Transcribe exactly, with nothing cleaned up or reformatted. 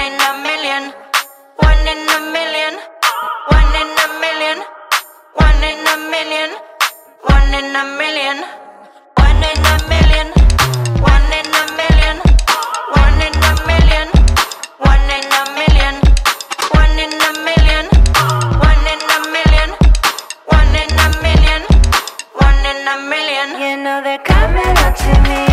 in a million, one in a million, one in a million, one in a million, one in a million, one in a million, one in a million, one in a million, one in a million, one in a million, one in a million, one in a million, one in a million. You know they're coming up to me.